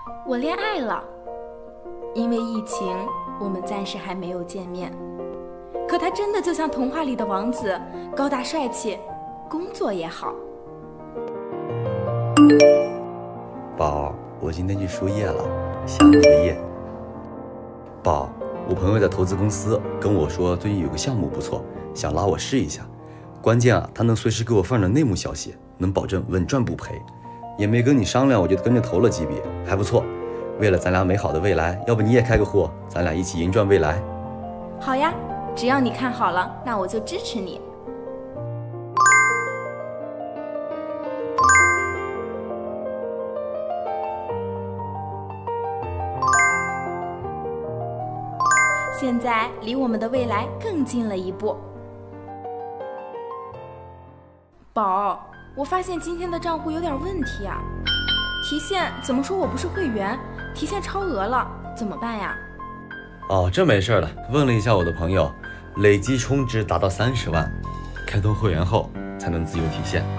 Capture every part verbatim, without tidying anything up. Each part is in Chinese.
我恋爱了。因为疫情，我们暂时还没有见面。可他真的就像童话里的王子，高大帅气，工作也好。 宝，我今天去输液了，想你的液。宝，我朋友在投资公司跟我说，最近有个项目不错，想拉我试一下。关键啊，他能随时给我放点内幕消息，能保证稳赚不赔。也没跟你商量，我就跟着投了几笔，还不错。为了咱俩美好的未来，要不你也开个户，咱俩一起赢赚未来。 好呀，只要你看好了，那我就支持你。现在离我们的未来更近了一步。宝，我发现今天的账户有点问题啊，提现怎么说我不是会员，提现超额了，怎么办呀？ 哦，这没事的。问了一下我的朋友，累计充值达到三十万，开通会员后才能自由提现。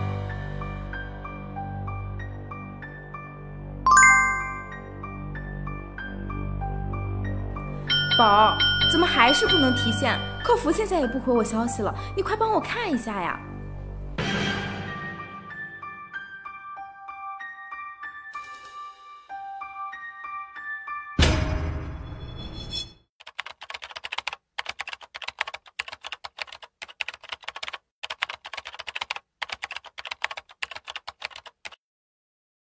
宝，怎么还是不能提现？客服现在也不回我消息了，你快帮我看一下呀！